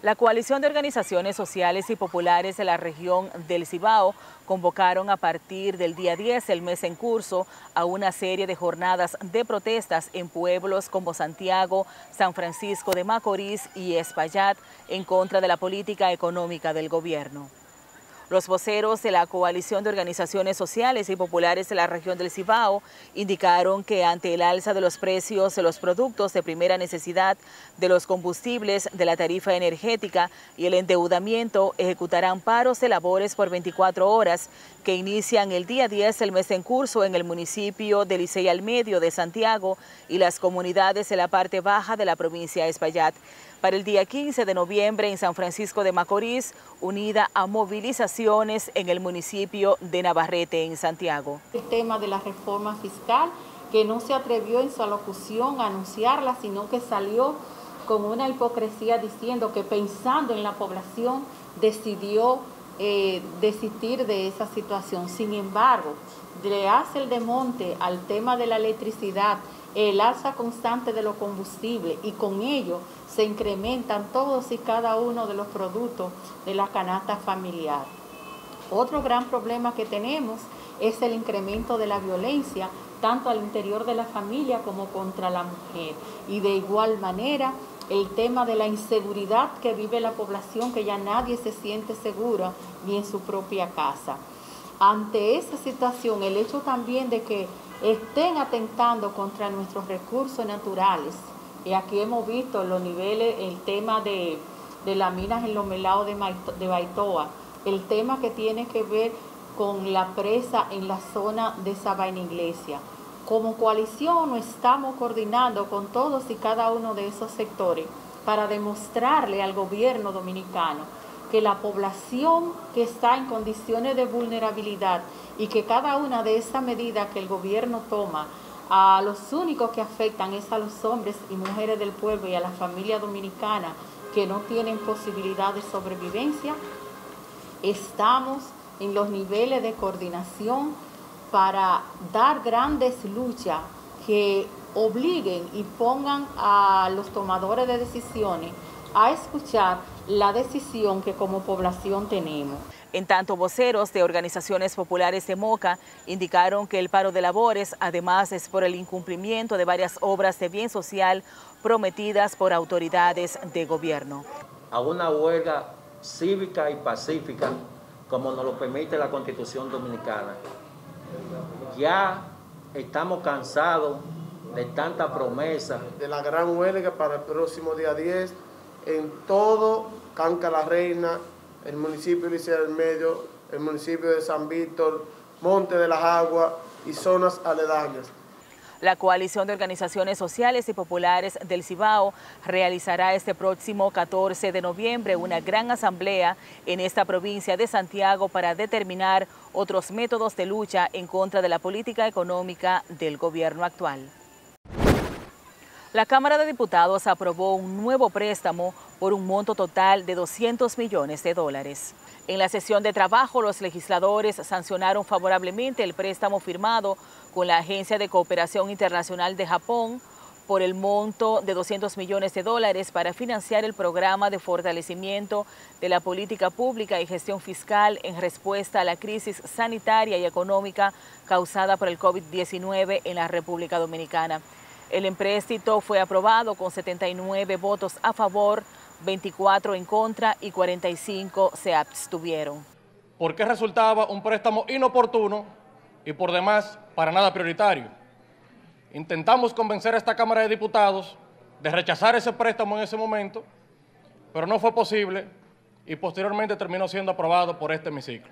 La coalición de organizaciones sociales y populares de la región del Cibao convocaron a partir del día 10, el mes en curso, a una serie de jornadas de protestas en pueblos como Santiago, San Francisco de Macorís y Espaillat en contra de la política económica del gobierno. Los voceros de la coalición de organizaciones sociales y populares de la región del Cibao indicaron que ante el alza de los precios de los productos de primera necesidad, de los combustibles, de la tarifa energética y el endeudamiento, ejecutarán paros de labores por 24 horas que inician el día 10 del mes en curso en el municipio de Licey al Medio de Santiago y las comunidades de la parte baja de la provincia de Espaillat. Para el día 15 de noviembre en San Francisco de Macorís, unida a movilizaciones en el municipio de Navarrete, en Santiago. El tema de la reforma fiscal, que no se atrevió en su alocución a anunciarla, sino que salió con una hipocresía diciendo que pensando en la población decidió desistir de esa situación. Sin embargo, le hace el desmonte al tema de la electricidad, el alza constante de los combustibles, y con ello se incrementan todos y cada uno de los productos de la canasta familiar. Otro gran problema que tenemos es el incremento de la violencia, tanto al interior de la familia como contra la mujer. Y de igual manera, el tema de la inseguridad que vive la población, que ya nadie se siente segura ni en su propia casa. Ante esa situación, el hecho también de que estén atentando contra nuestros recursos naturales, y aquí hemos visto los niveles, el tema de las minas en los melados de Baitoa, el tema que tiene que ver con la presa en la zona de Sabaina Iglesia. Como coalición nos estamos coordinando con todos y cada uno de esos sectores para demostrarle al gobierno dominicano que la población que está en condiciones de vulnerabilidad y que cada una de esas medidas que el gobierno toma, a los únicos que afectan es a los hombres y mujeres del pueblo y a la familia dominicana que no tienen posibilidad de sobrevivencia. Estamos en los niveles de coordinación para dar grandes luchas que obliguen y pongan a los tomadores de decisiones a escuchar la decisión que como población tenemos. En tanto, voceros de organizaciones populares de Moca indicaron que el paro de labores, además, es por el incumplimiento de varias obras de bien social prometidas por autoridades de gobierno. A una huelga cívica y pacífica, como nos lo permite la Constitución Dominicana. Ya estamos cansados de tanta promesa. De la gran huelga para el próximo día 10 en todo Canca la Reina, el municipio de Licey al Medio, el municipio de San Víctor, Monte de las Aguas y zonas aledañas. La coalición de organizaciones sociales y populares del Cibao realizará este próximo 14 de noviembre una gran asamblea en esta provincia de Santiago para determinar otros métodos de lucha en contra de la política económica del gobierno actual. La Cámara de Diputados aprobó un nuevo préstamo por un monto total de $200 millones. En la sesión de trabajo, los legisladores sancionaron favorablemente el préstamo firmado con la Agencia de Cooperación Internacional de Japón por el monto de $200 millones para financiar el programa de fortalecimiento de la política pública y gestión fiscal en respuesta a la crisis sanitaria y económica causada por el COVID-19 en la República Dominicana. El empréstito fue aprobado con 79 votos a favor, 24 en contra y 45 se abstuvieron. Porque resultaba un préstamo inoportuno y por demás para nada prioritario. Intentamos convencer a esta Cámara de Diputados de rechazar ese préstamo en ese momento, pero no fue posible y posteriormente terminó siendo aprobado por este hemiciclo.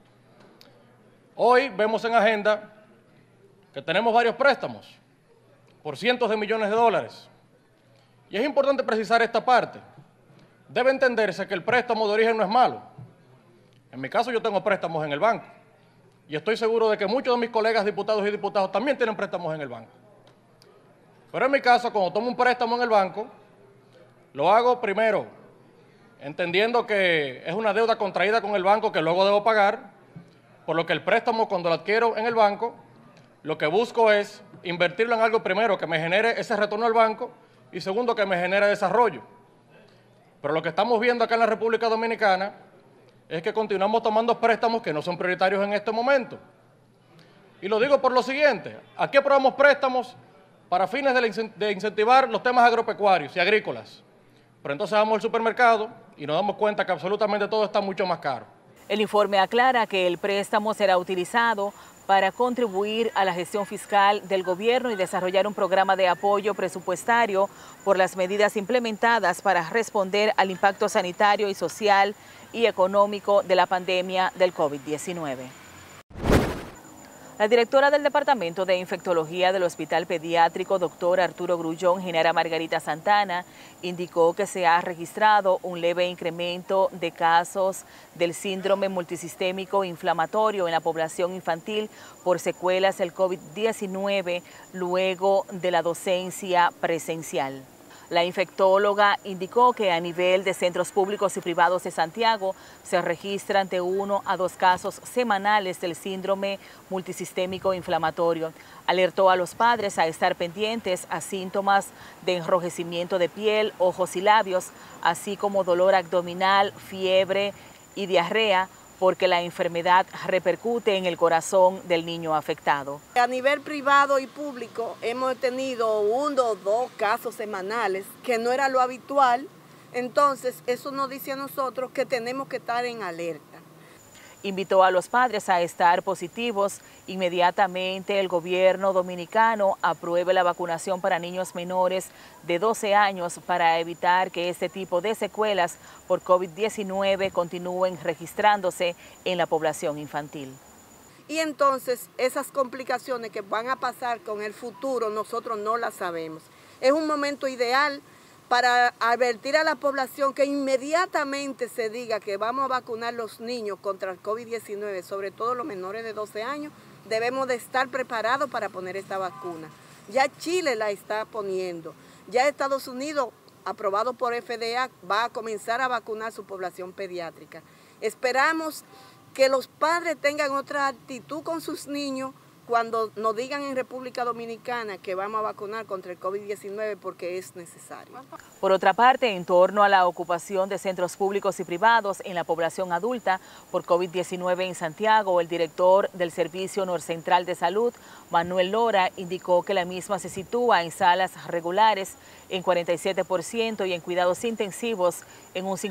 Hoy vemos en agenda que tenemos varios préstamos por cientos de millones de dólares. Y es importante precisar esta parte. Debe entenderse que el préstamo de origen no es malo. En mi caso yo tengo préstamos en el banco. Y estoy seguro de que muchos de mis colegas diputados y diputados también tienen préstamos en el banco. Pero en mi caso, cuando tomo un préstamo en el banco, lo hago primero entendiendo que es una deuda contraída con el banco que luego debo pagar, por lo que el préstamo cuando lo adquiero en el banco, lo que busco es invertirlo en algo primero que me genere ese retorno al banco y segundo que me genere desarrollo. Pero lo que estamos viendo acá en la República Dominicana es que continuamos tomando préstamos que no son prioritarios en este momento. Y lo digo por lo siguiente, aquí aprobamos préstamos para fines de incentivar los temas agropecuarios y agrícolas. Pero entonces vamos al supermercado y nos damos cuenta que absolutamente todo está mucho más caro. El informe aclara que el préstamo será utilizado para contribuir a la gestión fiscal del gobierno y desarrollar un programa de apoyo presupuestario por las medidas implementadas para responder al impacto sanitario y social y económico de la pandemia del COVID-19. La directora del Departamento de Infectología del Hospital Pediátrico, doctor Arturo Grullón, Genara Margarita Santana, indicó que se ha registrado un leve incremento de casos del síndrome multisistémico inflamatorio en la población infantil por secuelas del COVID-19 luego de la docencia presencial. La infectóloga indicó que a nivel de centros públicos y privados de Santiago se registran de 1 a 2 casos semanales del síndrome multisistémico inflamatorio. Alertó a los padres a estar pendientes a síntomas de enrojecimiento de piel, ojos y labios, así como dolor abdominal, fiebre y diarrea, porque la enfermedad repercute en el corazón del niño afectado. A nivel privado y público hemos tenido 1 o 2 casos semanales, que no era lo habitual, entonces eso nos dice a nosotros que tenemos que estar en alerta. Invitó a los padres a estar positivos. Inmediatamente el gobierno dominicano apruebe la vacunación para niños menores de 12 años para evitar que este tipo de secuelas por COVID-19 continúen registrándose en la población infantil. Y entonces esas complicaciones que van a pasar con el futuro nosotros no las sabemos. Es un momento ideal para advertir a la población que inmediatamente se diga que vamos a vacunar a los niños contra el COVID-19, sobre todo los menores de 12 años, debemos de estar preparados para poner esta vacuna. Ya Chile la está poniendo, ya Estados Unidos, aprobado por FDA, va a comenzar a vacunar su población pediátrica. Esperamos que los padres tengan otra actitud con sus niños cuando nos digan en República Dominicana que vamos a vacunar contra el COVID-19 porque es necesario. Por otra parte, en torno a la ocupación de centros públicos y privados en la población adulta por COVID-19 en Santiago, el director del Servicio Norcentral de Salud, Manuel Lora, indicó que la misma se sitúa en salas regulares en 47% y en cuidados intensivos en un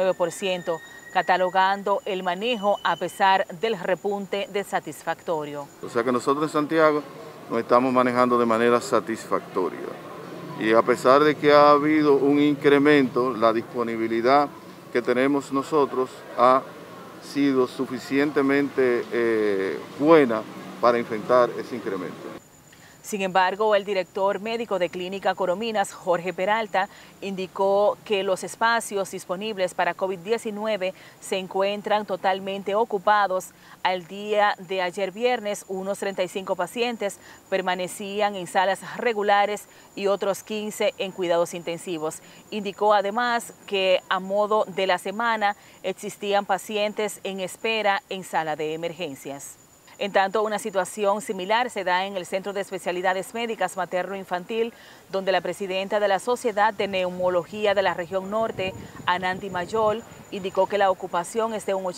59%, catalogando el manejo a pesar del repunte de satisfactorio. O sea que nosotros en Santiago nos estamos manejando de manera satisfactoria. Y a pesar de que ha habido un incremento, la disponibilidad que tenemos nosotros ha sido suficientemente buena para enfrentar ese incremento. Sin embargo, el director médico de Clínica Corominas, Jorge Peralta, indicó que los espacios disponibles para COVID-19 se encuentran totalmente ocupados. Al día de ayer viernes, unos 35 pacientes permanecían en salas regulares y otros 15 en cuidados intensivos. Indicó además que a modo de la semana existían pacientes en espera en sala de emergencias. En tanto, una situación similar se da en el Centro de Especialidades Médicas Materno-Infantil, donde la presidenta de la Sociedad de Neumología de la Región Norte, Ananti Mayol, indicó que la ocupación es de un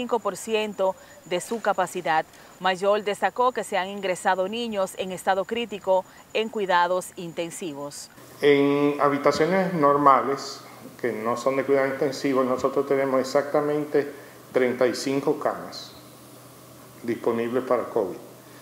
85% de su capacidad. Mayol destacó que se han ingresado niños en estado crítico en cuidados intensivos. En habitaciones normales, que no son de cuidados intensivos, nosotros tenemos exactamente 35 camas disponibles para COVID.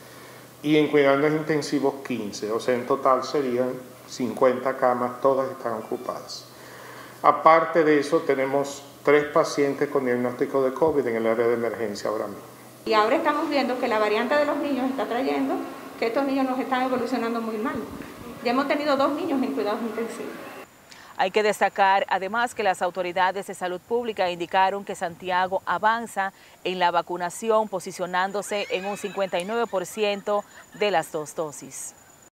Y en cuidados intensivos 15, o sea, en total serían 50 camas, todas están ocupadas. Aparte de eso, tenemos 3 pacientes con diagnóstico de COVID en el área de emergencia ahora mismo. Y ahora estamos viendo que la variante de los niños está trayendo que estos niños nos están evolucionando muy mal. Ya hemos tenido 2 niños en cuidados intensivos. Hay que destacar además que las autoridades de salud pública indicaron que Santiago avanza en la vacunación, posicionándose en un 59% de las 2 dosis.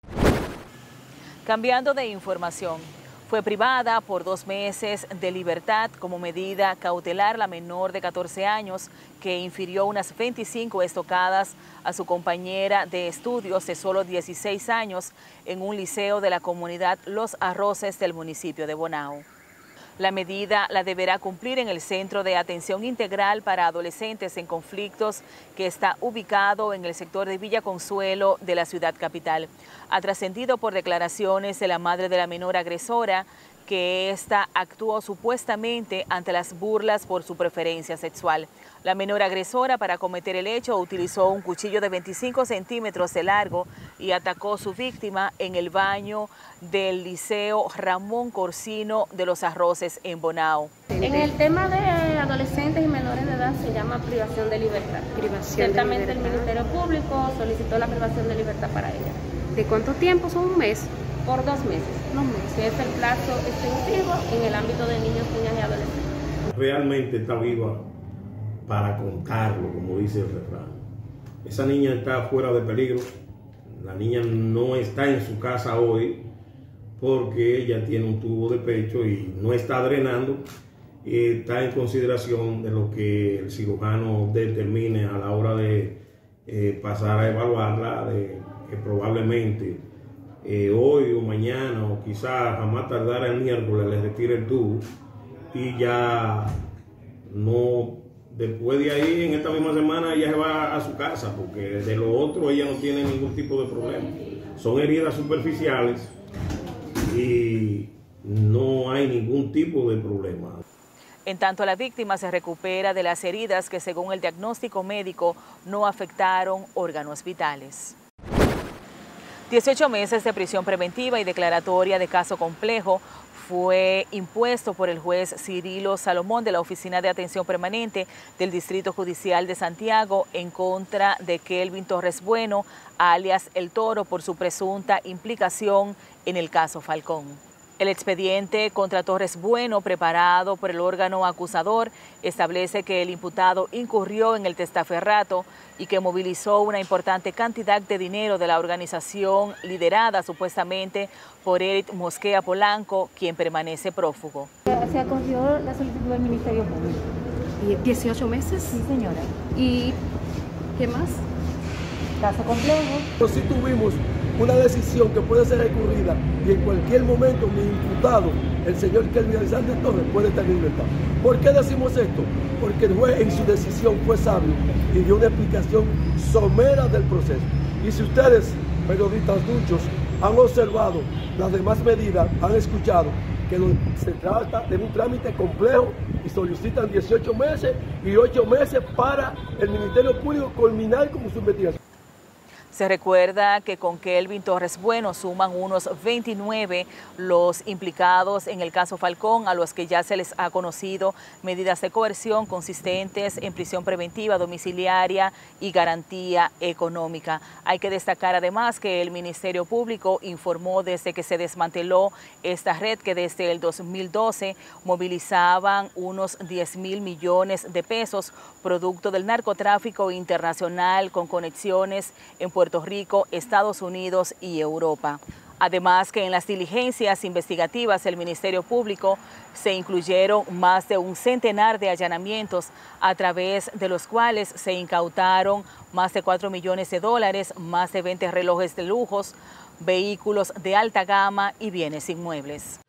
Cambiando de información, fue privada por 2 meses de libertad como medida cautelar la menor de 14 años que infirió unas 25 estocadas a su compañera de estudios de solo 16 años en un liceo de la comunidad Los Arroces del municipio de Bonao. La medida la deberá cumplir en el Centro de Atención Integral para Adolescentes en Conflictos, que está ubicado en el sector de Villa Consuelo de la ciudad capital. Ha trascendido por declaraciones de la madre de la menor agresora que ésta actuó supuestamente ante las burlas por su preferencia sexual. La menor agresora, para cometer el hecho, utilizó un cuchillo de 25 centímetros de largo y atacó a su víctima en el baño del Liceo Ramón Corsino de Los Arroces en Bonao. En el tema de adolescentes y menores de edad se llama privación de libertad. Ciertamente el Ministerio Público solicitó la privación de libertad para ella. ¿De cuánto tiempo? ¿Son un mes? Por 2 meses. 2 meses. Que es el plazo extensivo en el ámbito de niños, niñas y adolescentes. Realmente está viva para contarlo, como dice el refrán. Esa niña está fuera de peligro. La niña no está en su casa hoy porque ella tiene un tubo de pecho y no está drenando. Está en consideración de lo que el cirujano determine a la hora de pasar a evaluarla, de que probablemente hoy o mañana o quizás a más tardar el miércoles le retire el tubo y ya no, después de ahí en esta misma semana ella se va a su casa, porque de lo otro ella no tiene ningún tipo de problema. Son heridas superficiales y no hay ningún tipo de problema. En tanto, la víctima se recupera de las heridas que, según el diagnóstico médico, no afectaron órganos vitales. 18 meses de prisión preventiva y declaratoria de caso complejo fue impuesto por el juez Cirilo Salomón de la Oficina de Atención Permanente del Distrito Judicial de Santiago en contra de Kelvin Torres Bueno, alias El Toro, por su presunta implicación en el caso Falcón. El expediente contra Torres Bueno, preparado por el órgano acusador, establece que el imputado incurrió en el testaferrato y que movilizó una importante cantidad de dinero de la organización liderada supuestamente por Eric Mosquea Polanco, quien permanece prófugo. Se acogió la solicitud del Ministerio Público. ¿Y 18 meses? Sí, señora. ¿Y qué más? Caso complejo. Pero sí tuvimos una decisión que puede ser recurrida y en cualquier momento mi imputado, el señor Kelvin Alexander Torres, puede estar en libertad. ¿Por qué decimos esto? Porque el juez en su decisión fue sabio y dio una explicación somera del proceso. Y si ustedes, periodistas duchos, han observado las demás medidas, han escuchado que se trata de un trámite complejo y solicitan 18 meses y 8 meses para el Ministerio Público culminar con su investigación. Se recuerda que con Kelvin Torres Bueno suman unos 29 los implicados en el caso Falcón, a los que ya se les ha conocido medidas de coerción consistentes en prisión preventiva domiciliaria y garantía económica. Hay que destacar además que el Ministerio Público informó desde que se desmanteló esta red que desde el 2012 movilizaban unos 10.000 millones de pesos, producto del narcotráfico internacional con conexiones en Puerto Rico, Estados Unidos y Europa. Además que en las diligencias investigativas del Ministerio Público se incluyeron más de un centenar de allanamientos a través de los cuales se incautaron más de $4 millones, más de 20 relojes de lujos, vehículos de alta gama y bienes inmuebles.